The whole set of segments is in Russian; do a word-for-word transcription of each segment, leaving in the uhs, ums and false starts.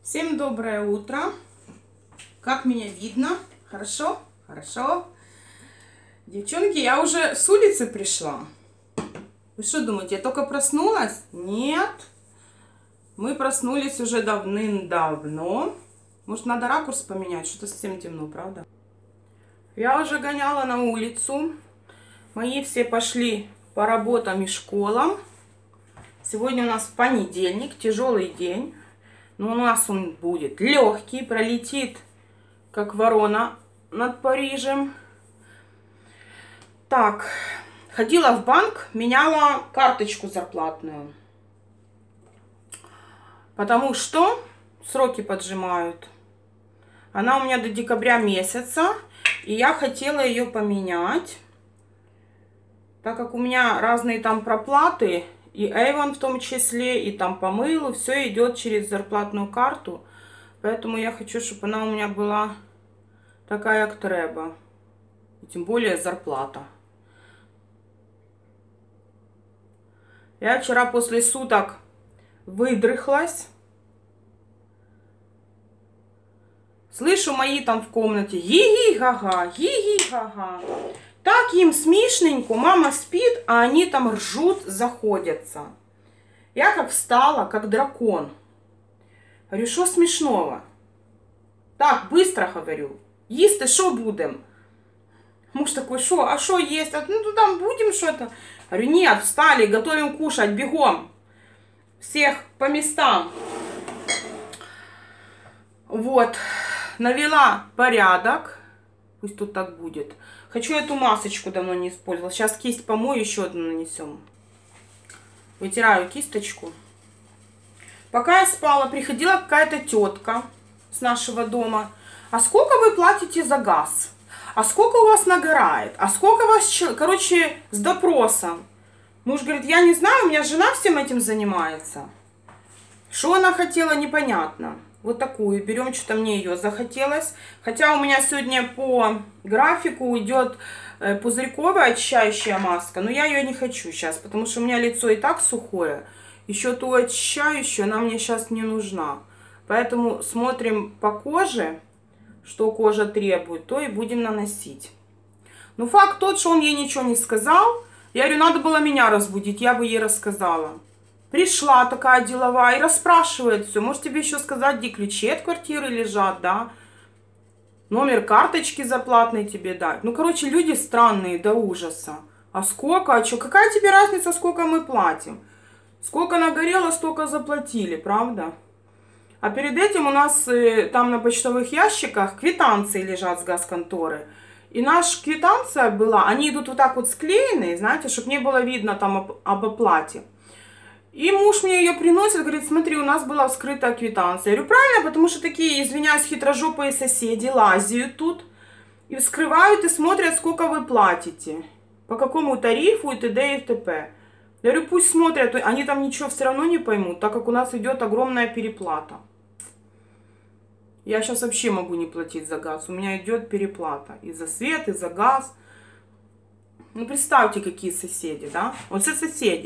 Всем доброе утро. Как меня видно? Хорошо? Хорошо. Девчонки, я уже с улицы пришла. Вы что думаете, я только проснулась? Нет. Мы проснулись уже давным-давно. Может, надо ракурс поменять? Что-то совсем темно, правда? Я уже гоняла на улицу. Мои все пошли по работам и школам. Сегодня у нас понедельник, тяжелый день. Но у нас он будет легкий, пролетит, как ворона над Парижем. Так, ходила в банк, меняла карточку зарплатную. Потому что сроки поджимают. Она у меня до декабря месяца, и я хотела ее поменять. Так как у меня разные там проплаты, и Avon в том числе, и там по мылу, все идет через зарплатную карту. Поэтому я хочу, чтобы она у меня была такая, как треба. И тем более зарплата. Я вчера после суток выдрыхлась. Слышу мои там в комнате: ги-ги-га-га, ги-ги-га-га. Так им смешненько, мама спит, а они там ржут, заходятся. Я как встала, как дракон. Говорю, что смешного? Так, быстро говорю. Есть-то что будем? Муж такой, что? А что есть? Ну, там будем что-то. Говорю, нет, встали, готовим кушать, бегом. Всех по местам. Вот, навела порядок. Пусть тут так будет. Хочу эту масочку, давно не использовала. Сейчас кисть помою, еще одну нанесем. Вытираю кисточку. Пока я спала, приходила какая-то тетка с нашего дома. А сколько вы платите за газ? А сколько у вас нагорает? А сколько у вас... Короче, с допросом. Муж говорит, я не знаю, у меня жена всем этим занимается. Что она хотела, непонятно. Вот такую берем, что-то мне ее захотелось. Хотя у меня сегодня по графику идет пузырьковая очищающая маска. Но я ее не хочу сейчас, потому что у меня лицо и так сухое. Еще ту очищающую, она мне сейчас не нужна. Поэтому смотрим по коже, что кожа требует, то и будем наносить. Но факт тот, что он ей ничего не сказал. Я говорю, надо было меня разбудить, я бы ей рассказала. Пришла такая деловая и расспрашивает все. Может, тебе еще сказать, где ключи от квартиры лежат, да? Номер карточки зарплатной тебе дать. Ну, короче, люди странные до ужаса. А сколько? А что? Какая тебе разница, сколько мы платим? Сколько нагорело, столько заплатили, правда? А перед этим у нас э, там на почтовых ящиках квитанции лежат с газконторы. И наша квитанция была, они идут вот так вот склеенные, знаете, чтобы не было видно там об, об оплате. И муж мне ее приносит, говорит, смотри, у нас была вскрытая квитанция. Я говорю, правильно, потому что такие, извиняюсь, хитрожопые соседи лазят тут и вскрывают и смотрят, сколько вы платите, по какому тарифу и т.д. и т.п. Я говорю, пусть смотрят, они там ничего все равно не поймут, так как у нас идет огромная переплата. Я сейчас вообще могу не платить за газ, у меня идет переплата и за свет, и за газ. Ну, представьте, какие соседи, да? Вот это соседи.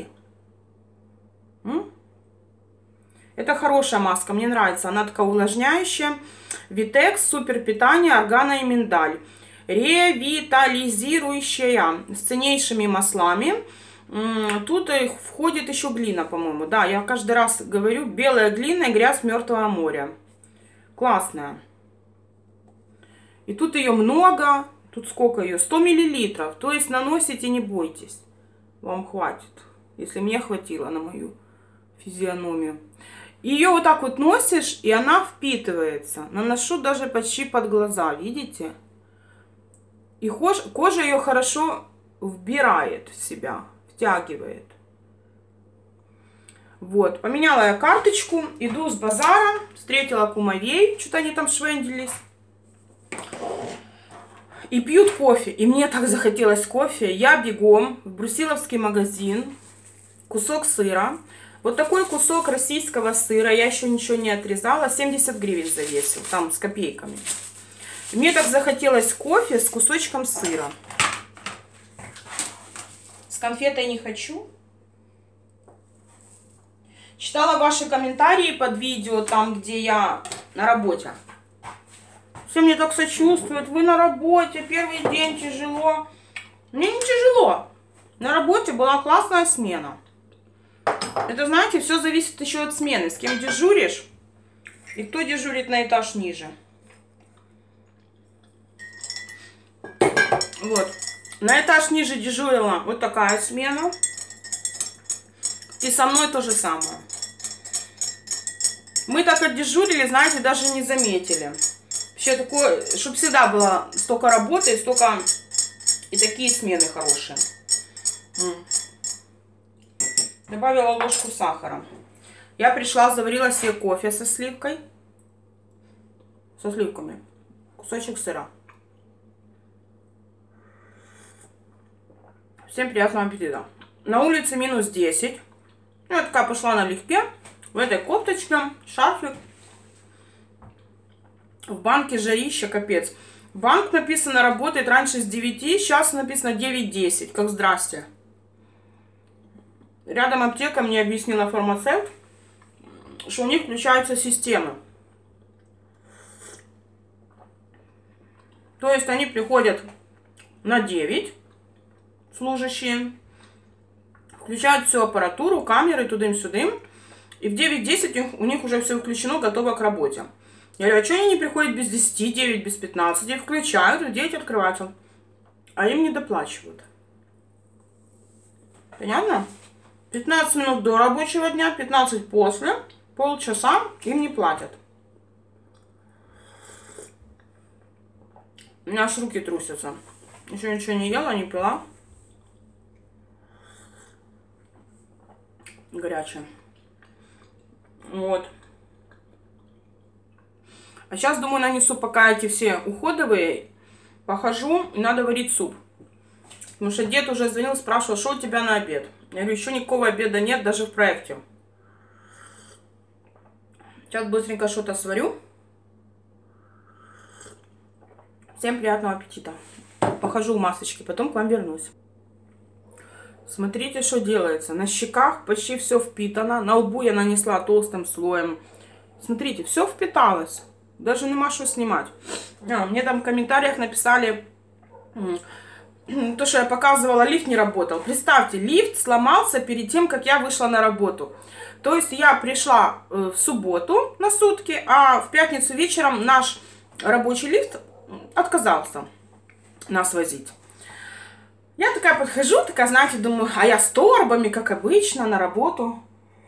Это хорошая маска, мне нравится. Она такая увлажняющая. Витекс, супер питание, органа и миндаль. Ревитализирующая. С ценнейшими маслами. Тут входит еще глина, по-моему. Да, я каждый раз говорю, белая глина и грязь Мертвого моря. Классная. И тут ее много. Тут сколько ее? сто миллилитров. То есть наносите, не бойтесь. Вам хватит. Если мне хватило на мою физиономию. Ее вот так вот носишь, и она впитывается. Наношу даже почти под глаза, видите? И кожа ее хорошо вбирает в себя, втягивает. Вот, поменяла я карточку, иду с базара, встретила кумовей, что-то они там швенделись. И пьют кофе. И мне так захотелось кофе. Я бегом в брусиловский магазин, кусок сыра. Вот такой кусок российского сыра, я еще ничего не отрезала, семьдесят гривен завесил, там с копейками. И мне так захотелось кофе с кусочком сыра. С конфетой не хочу. Читала ваши комментарии под видео, там, где я на работе. Все мне так сочувствуют. Вы на работе, первый день тяжело. Мне не тяжело. На работе была классная смена. Это, знаете, все зависит еще от смены. С кем дежуришь и кто дежурит на этаж ниже. Вот. На этаж ниже дежурила вот такая смена. И со мной то же самое. Мы так отдежурили, знаете, даже не заметили. Вообще такое, чтобы всегда было столько работы, и столько и такие смены хорошие. Добавила ложку сахара. Я пришла, заварила себе кофе со сливкой. Со сливками. Кусочек сыра. Всем приятного аппетита. На улице минус десять. Я такая пошла налегке. В этой кофточке, шарфик. В банке жарища, капец. Банк написано работает раньше с девяти, сейчас написано девять десять. Как здрасте. Рядом аптека, мне объяснила фармацевт, что у них включаются системы. То есть они приходят на девять, служащие, включают всю аппаратуру, камеры, тудым-сюдым, и в девять десять у них уже все включено, готово к работе. Я говорю, а что они не приходят без десяти, девять, без пятнадцати, включают, и девять открываются, а им не доплачивают. Понятно? пятнадцать минут до рабочего дня, пятнадцать после, полчаса им не платят. У меня аж руки трусятся. Еще ничего не ела, не пила. Горячая. Вот. А сейчас, думаю, нанесу пока эти все уходовые. Похожу, и надо варить суп. Потому что дед уже звонил, спрашивал, что у тебя на обед. Я говорю, еще никакого обеда нет, даже в проекте. Сейчас быстренько что-то сварю. Всем приятного аппетита. Похожу в масочке, потом к вам вернусь. Смотрите, что делается. На щеках почти все впитано. На лбу я нанесла толстым слоем. Смотрите, все впиталось. Даже нема что снимать. А, мне там в комментариях написали... То, что я показывала, лифт не работал. Представьте, лифт сломался перед тем, как я вышла на работу. То есть я пришла в субботу на сутки, а в пятницу вечером наш рабочий лифт отказался нас возить. Я такая подхожу, такая, знаете, думаю, а я с торбами, как обычно, на работу.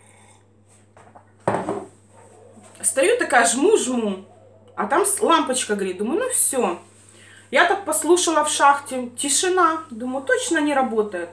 Стою такая, жму-жму, а там лампочка горит. Думаю, ну все. Я так послушала в шахте, тишина, думаю, точно не работает.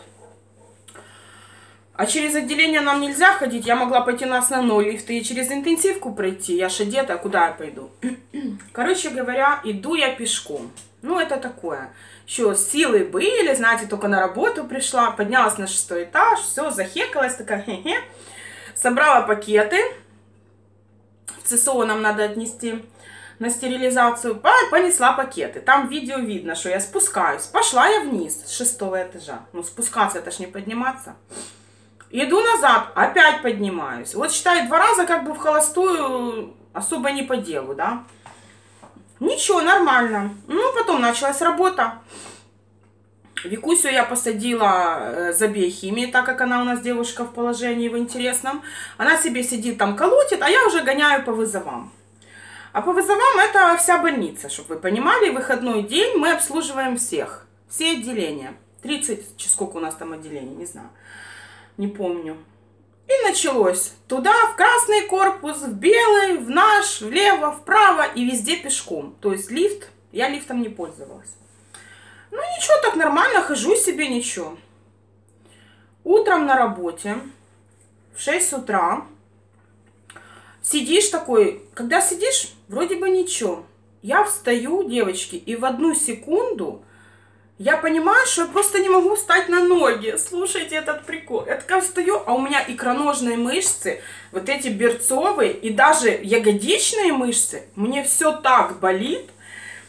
А через отделение нам нельзя ходить, я могла пойти на основной лифт и через интенсивку пройти, я ж одета, куда я пойду? Короче говоря, иду я пешком. Ну, это такое. Еще силы были, знаете, только на работу пришла, поднялась на шестой этаж, все, захекалась, такая, хе-хе. Собрала пакеты, в ЦСО нам надо отнести на стерилизацию, понесла пакеты. Там видео видно, что я спускаюсь. Пошла я вниз с шестого этажа. Ну, спускаться, это ж не подниматься. Иду назад, опять поднимаюсь. Вот, считай, два раза как бы в холостую, особо не по делу, да. Ничего, нормально. Ну, потом началась работа. Викусю я посадила за биохимией, так как она у нас девушка в положении, в интересном. Она себе сидит там, колотит, а я уже гоняю по вызовам. А по вызовам это вся больница, чтобы вы понимали. Выходной день мы обслуживаем всех. Все отделения. тридцать, сколько у нас там отделений, не знаю. Не помню. И началось. Туда, в красный корпус, в белый, в наш, влево, вправо и везде пешком. То есть лифт, я лифтом не пользовалась. Ну ничего, так нормально, хожу себе, ничего. Утром на работе, в шесть утра, сидишь такой, когда сидишь, вроде бы ничего. Я встаю, девочки, и в одну секунду я понимаю, что я просто не могу встать на ноги. Слушайте этот прикол. Я такая встаю, а у меня икроножные мышцы, вот эти берцовые и даже ягодичные мышцы, мне все так болит.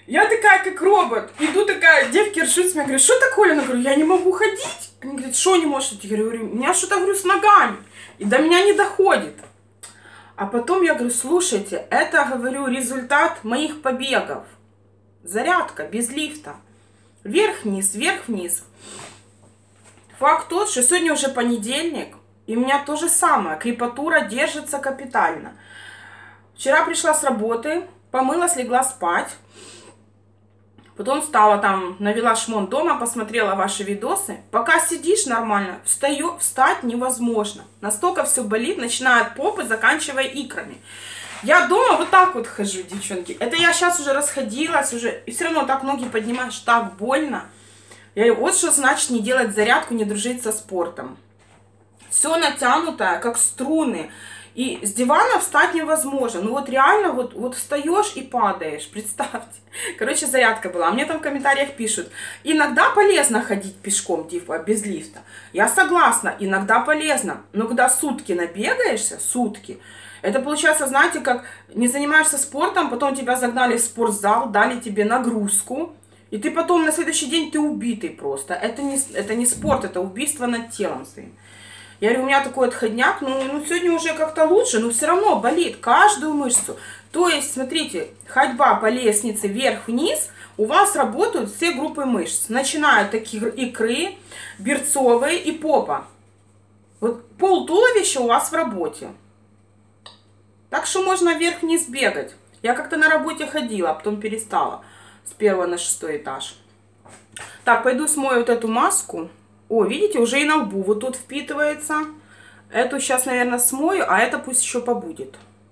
Я такая, как робот. Иду такая, девки ржут с меня, говорю, что такое? Я говорю, я не могу ходить. Они говорят, что не можешь? Я говорю, у меня что-то, говорю, с ногами. И до меня не доходит. А потом я говорю, слушайте, это, говорю, результат моих побегов. Зарядка без лифта. Вверх-вниз, вверх-вниз. Факт тот, что сегодня уже понедельник, и у меня то же самое. Крепатура держится капитально. Вчера пришла с работы, помылась, легла спать. Потом встала там, навела шмон дома, посмотрела ваши видосы. Пока сидишь нормально, встаю, встать невозможно. Настолько все болит, начиная от попы, заканчивая икрами. Я дома вот так вот хожу, девчонки. Это я сейчас уже расходилась, уже, и все равно так ноги поднимаешь, так больно. Я говорю, вот что значит не делать зарядку, не дружить со спортом. Все натянутое, как струны. И с дивана встать невозможно. Ну вот реально, вот, вот встаешь и падаешь. Представьте. Короче, зарядка была. Мне там в комментариях пишут. Иногда полезно ходить пешком, типа, без лифта. Я согласна, иногда полезно. Но когда сутки набегаешься, сутки, это получается, знаете, как не занимаешься спортом, потом тебя загнали в спортзал, дали тебе нагрузку. И ты потом на следующий день ты убитый просто. Это не, это не спорт, это убийство над телом своим. Я говорю, у меня такой отходняк, ну, ну сегодня уже как-то лучше, но все равно болит каждую мышцу. То есть, смотрите, ходьба по лестнице вверх-вниз, у вас работают все группы мышц. Начиная от таких икры, берцовые и попа. Вот пол туловища у вас в работе. Так что можно вверх-вниз бегать. Я как-то на работе ходила, а потом перестала с первого на шестой этаж. Так, пойду смою вот эту маску. О, видите, уже и на лбу вот тут впитывается. Эту сейчас, наверное, смою, а это пусть еще побудет.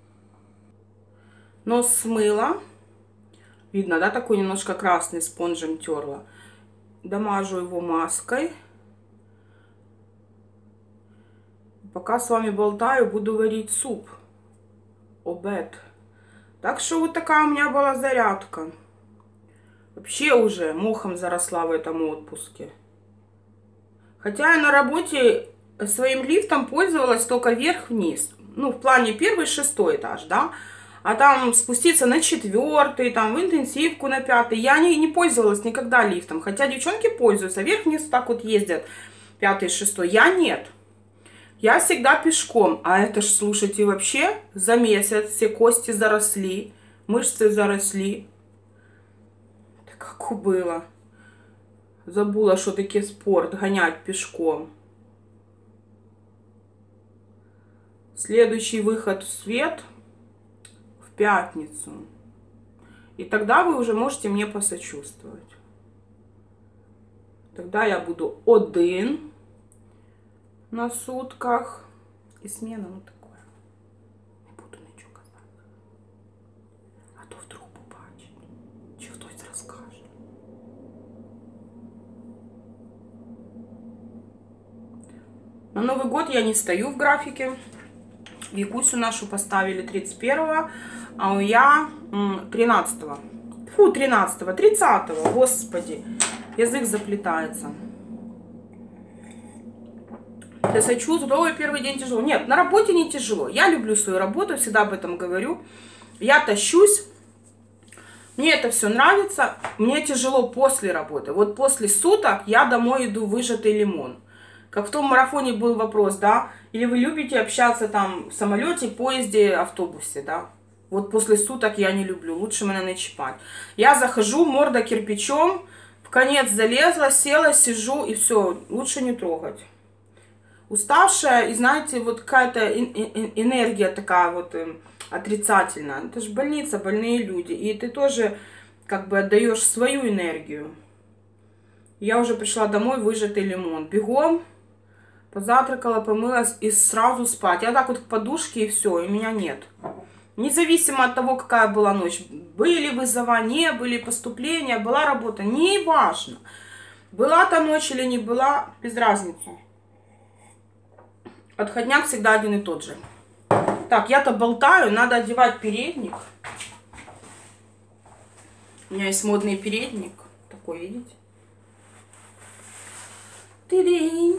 Нос смыла. Видно, да, такой немножко красный, спонжем терла. Дамажу его маской. Пока с вами болтаю, буду варить суп. Обед. Так что вот такая у меня была зарядка. Вообще уже мохом заросла в этом отпуске. Хотя я на работе своим лифтом пользовалась только вверх-вниз. Ну, в плане первый, шестой этаж, да. А там спуститься на четвертый, там в интенсивку на пятый. Я не, не пользовалась никогда лифтом. Хотя девчонки пользуются. Вверх-вниз так вот ездят. Пятый, шестой. Я нет. Я всегда пешком. А это ж, слушайте, вообще за месяц все кости заросли. Мышцы заросли. Так как было. Забыла, что таки спорт, гонять пешком. Следующий выход в свет в пятницу. И тогда вы уже можете мне посочувствовать. Тогда я буду один на сутках. И смена, ну такое. Не буду ничего казати. А то вдруг побачить. Чи хтось розкаже. На Новый год я не стою в графике. Викусю нашу поставили тридцать первого, а у я тринадцатого. Фу, тринадцатого, тридцатого, господи. Язык заплетается. Я сочувствую, ой, первый день тяжело. Нет, на работе не тяжело. Я люблю свою работу, всегда об этом говорю. Я тащусь. Мне это все нравится. Мне тяжело после работы. Вот после суток я домой иду выжатый лимон. Как в том марафоне был вопрос, да, или вы любите общаться там в самолете, поезде, автобусе, да. Вот после суток я не люблю, лучше меня начипать. Я захожу, морда кирпичом, в конец залезла, села, сижу и все, лучше не трогать. Уставшая, и знаете, вот какая-то энергия такая вот отрицательная. Это же больница, больные люди, и ты тоже как бы отдаешь свою энергию. Я уже пришла домой, выжатый лимон, бегом. Позавтракала, помылась и сразу спать. Я так вот к подушке и все, и меня нет. Независимо от того, какая была ночь. Были вызова, не были поступления, была работа. Не важно. Была та ночь или не была, без разницы. Отходняк всегда один и тот же. Так, я-то болтаю, надо одевать передник. У меня есть модный передник. Такой, видите? Ты-день.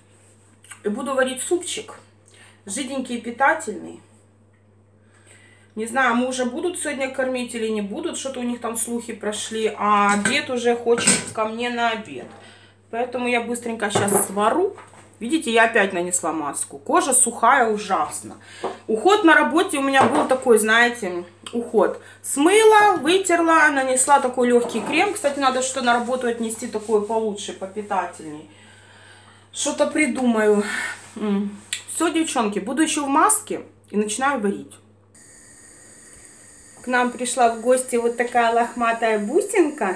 И буду варить супчик. Жиденький и питательный. Не знаю, мужа будут сегодня кормить или не будут. Что-то у них там слухи прошли. А дед уже хочет ко мне на обед. Поэтому я быстренько сейчас свару. Видите, я опять нанесла маску. Кожа сухая ужасно. Уход на работе у меня был такой, знаете, уход. Смыла, вытерла, нанесла такой легкий крем. Кстати, надо что на работу отнести такое получше, попитательней. Что-то придумаю. Все, девчонки, буду еще в маске и начинаю варить. К нам пришла в гости вот такая лохматая бусинка.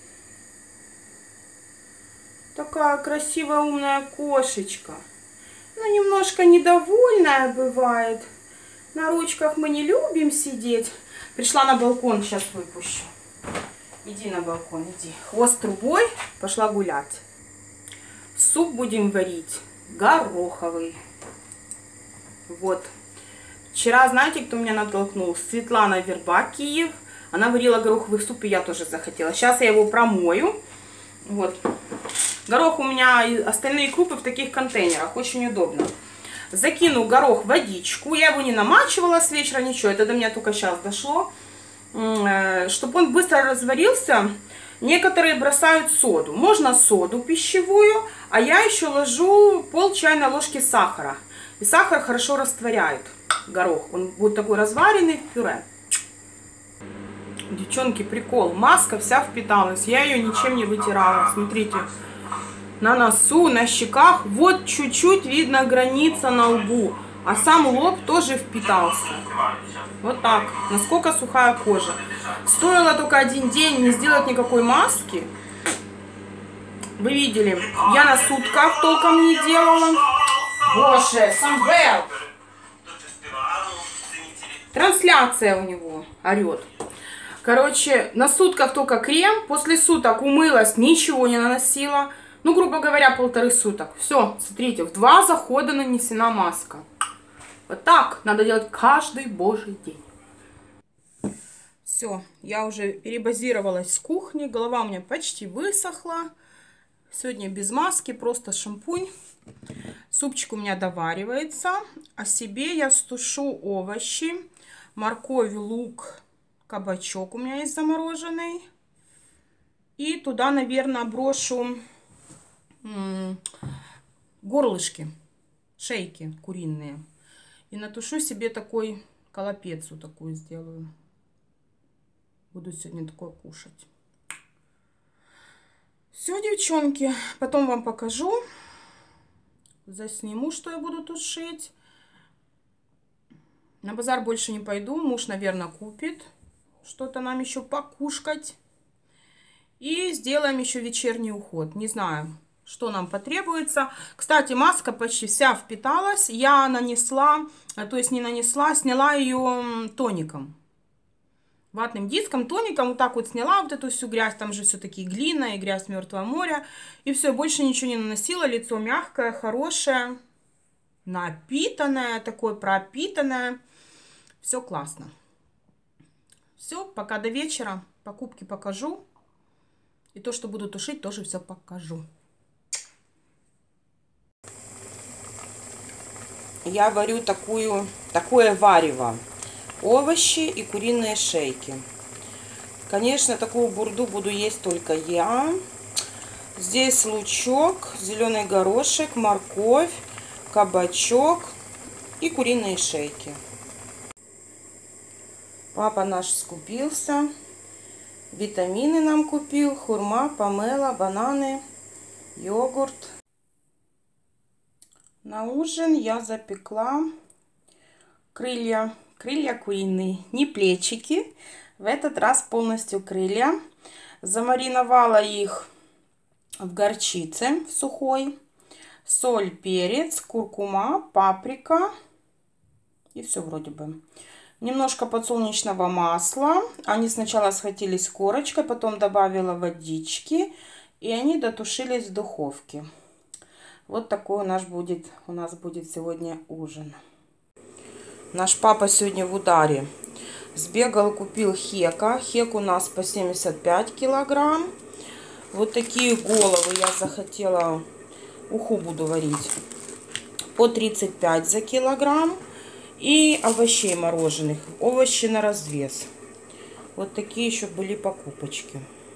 Такая красивая умная кошечка. Ну, немножко недовольная бывает. На ручках мы не любим сидеть. Пришла на балкон, сейчас выпущу. Иди на балкон, иди. Хвост трубой, пошла гулять. Суп будем варить гороховый. Вот. Вчера, знаете, кто меня натолкнул? Светлана Верба, Киев. Она варила гороховый суп, и я тоже захотела. Сейчас я его промою. Вот. Горох у меня и остальные крупы в таких контейнерах. Очень удобно. Закину горох в водичку. Я его не намачивала с вечера, ничего. Это до меня только сейчас дошло. Чтобы он быстро разварился, некоторые бросают соду. Можно соду пищевую, а я еще ложу пол чайной ложки сахара. И сахар хорошо растворяет горох. Он будет такой разваренный в пюре. Девчонки, прикол. Маска вся впиталась. Я ее ничем не вытирала. Смотрите. На носу, на щеках. Вот чуть-чуть видно граница на лбу. А сам лоб тоже впитался. Вот так. Насколько сухая кожа. Стоило только один день не сделать никакой маски. Вы видели. Я на сутках толком не делала. Боже, Самвел. Трансляция у него орет. Короче, на сутках только крем. После суток умылась, ничего не наносила. Ну, грубо говоря, полторы суток. Все, смотрите, в два захода нанесена маска. Вот так надо делать каждый божий день. Все, я уже перебазировалась с кухни. Голова у меня почти высохла. Сегодня без маски, просто шампунь. Супчик у меня доваривается. А себе я стушу овощи. Морковь, лук, кабачок у меня есть замороженный. И туда, наверное, брошу горлышки, шейки куриные. И натушу себе такой колопецу такую сделаю. Буду сегодня такое кушать. Все, девчонки. Потом вам покажу. Засниму, что я буду тушить. На базар больше не пойду. Муж, наверное, купит что-то нам еще покушать. И сделаем еще вечерний уход. Не знаю, что нам потребуется. Кстати, маска почти вся впиталась. Я нанесла, то есть не нанесла, сняла ее тоником. Ватным диском, тоником. Вот так вот сняла вот эту всю грязь. Там же все-таки глина и грязь Мертвого моря. И все, больше ничего не наносила. Лицо мягкое, хорошее, напитанное, такое пропитанное. Все классно. Все, пока до вечера. Покупки покажу. И то, что буду тушить, тоже все покажу. Я варю такую, такое варево. Овощи и куриные шейки. Конечно, такую бурду буду есть только я. Здесь лучок, зеленый горошек, морковь, кабачок и куриные шейки. Папа наш скупился. Витамины нам купил. Хурма, помело, бананы, йогурт. На ужин я запекла крылья. Крылья куриные, не плечики. В этот раз полностью крылья. Замариновала их в горчице в сухой. Соль, перец, куркума, паприка. И все вроде бы. Немножко подсолнечного масла. Они сначала схватились корочкой, потом добавила водички. И они дотушились в духовке. Вот такой у нас будет, у нас будет сегодня ужин. Наш папа сегодня в ударе. Сбегал, купил хека. Хек у нас по семьдесят пять килограмм. Вот такие головы я захотела. Уху буду варить. По тридцать пять за килограмм. И овощей мороженых. Овощи на развес. Вот такие еще были покупочки.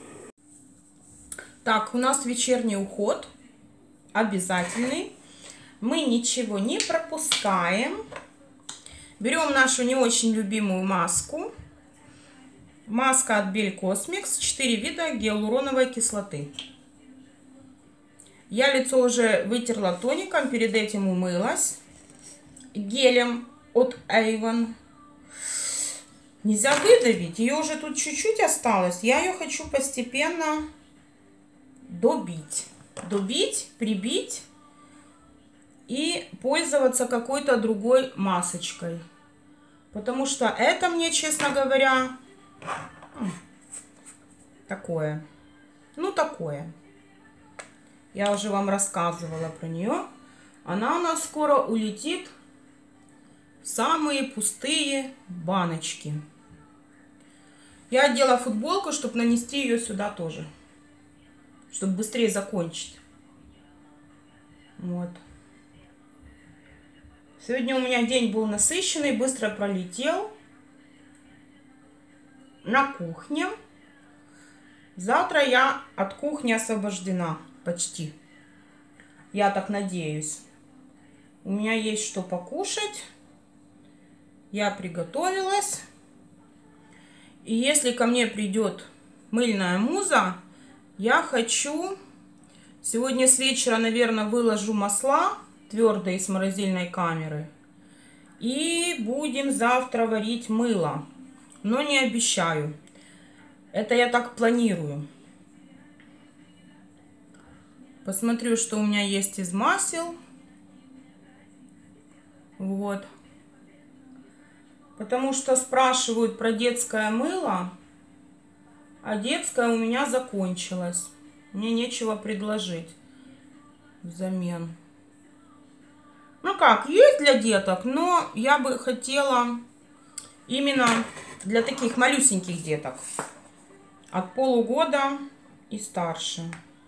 Так, у нас вечерний уход. Обязательный. Мы ничего не пропускаем. Берем нашу не очень любимую маску. Маска от Бель Космикс. четыре вида гиалуроновой кислоты. Я лицо уже вытерла тоником. Перед этим умылась. Гелем от Avon. Нельзя выдавить. Ее уже тут чуть-чуть осталось. Я ее хочу постепенно добить. Добить, прибить. И пользоваться какой-то другой масочкой. Потому что это мне, честно говоря, такое. Ну, такое. Я уже вам рассказывала про нее. Она у нас скоро улетит в самые пустые баночки. Я одела футболку, чтобы нанести ее сюда тоже. Чтобы быстрее закончить. Вот. Сегодня у меня день был насыщенный, быстро пролетел. На кухне. Завтра я от кухни освобождена. Почти. Я так надеюсь. У меня есть что покушать. Я приготовилась. И если ко мне придет мыльная муза, я хочу... Сегодня с вечера, наверное, выложу масла твердые из морозильной камеры. И будем завтра варить мыло. Но не обещаю. Это я так планирую. Посмотрю, что у меня есть из масел. Вот. Потому что спрашивают про детское мыло. А детское у меня закончилось. Мне нечего предложить взамен. Ну как, есть для деток, но я бы хотела именно для таких малюсеньких деток. От полугода и старше.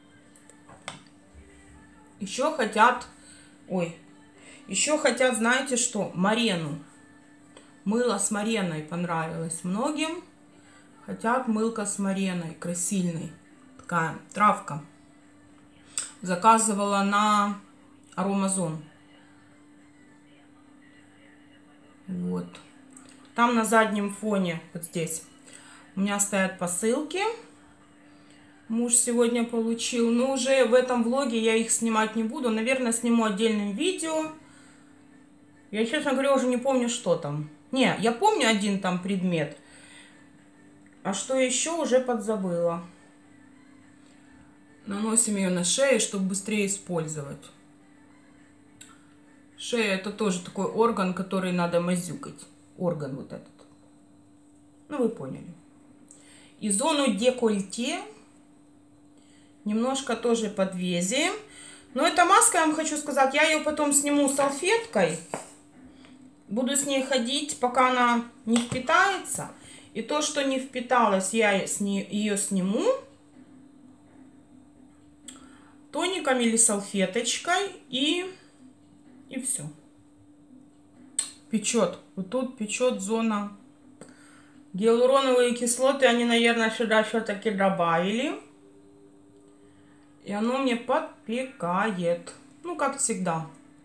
Еще хотят, ой, еще хотят, знаете что, марену. Мыло с мареной понравилось многим. Хотят мылка с мареной, красильной. Такая травка. Заказывала на Аромазон. Вот. Там на заднем фоне, вот здесь, у меня стоят посылки. Муж сегодня получил. Но уже в этом влоге я их снимать не буду. Наверное, сниму отдельным видео. Я, честно говоря, уже не помню, что там. Не, я помню один там предмет. А что еще, уже подзабыла. Наносим ее на шею, чтобы быстрее использовать. Шея — это тоже такой орган, который надо мазюкать. Орган вот этот. Ну, вы поняли. И зону декольте немножко тоже подвезем. Но эта маска, я вам хочу сказать, я ее потом сниму салфеткой. Буду с ней ходить, пока она не впитается. И то, что не впиталось, я ее сниму тоником или салфеточкой. И, и все. Печет. Вот тут печет зона. Гиалуроновые кислоты, они, наверное, сюда все-таки добавили. И оно мне подпекает. Ну, как всегда.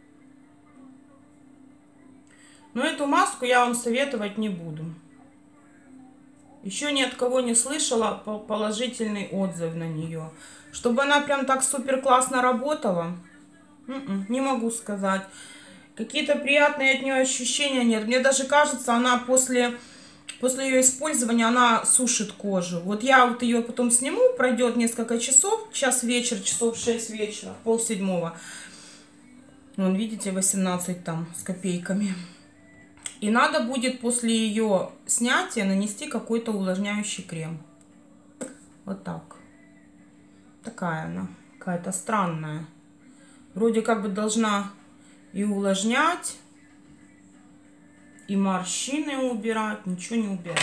Но эту маску я вам советовать не буду. Еще ни от кого не слышала положительный отзыв на нее. Чтобы она прям так супер классно работала, не могу сказать. Какие-то приятные от нее ощущения нет. Мне даже кажется, она после, после ее использования, она сушит кожу. Вот я вот ее потом сниму, пройдет несколько часов, час вечер, часов шесть вечера, пол седьмого. Вон, видите, восемнадцать там с копейками. И надо будет после ее снятия нанести какой-то увлажняющий крем. Вот так. Такая она, какая-то странная. Вроде как бы должна и увлажнять, и морщины убирать. Ничего не убирает.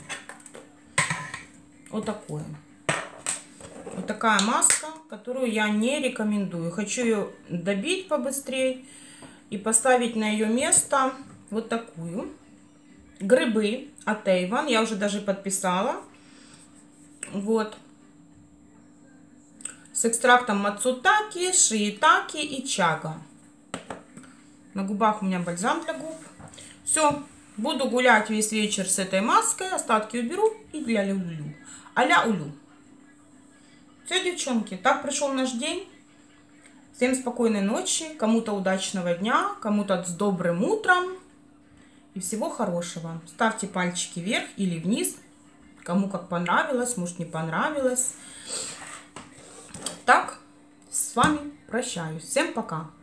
Вот такое. Вот такая маска, которую я не рекомендую. Хочу ее добить побыстрее и поставить на ее место вот такую. Грибы от Avon. Я уже даже подписала. Вот. С экстрактом мацутаки, шиитаки и чага. На губах у меня бальзам для губ. Все. Буду гулять весь вечер с этой маской. Остатки уберу и для люлю. А-ля улю. Все, девчонки. Так прошел наш день. Всем спокойной ночи. Кому-то удачного дня. Кому-то с добрым утром. И всего хорошего. Ставьте пальчики вверх или вниз. Кому как понравилось. Может, не понравилось. Так, с вами прощаюсь. Всем пока.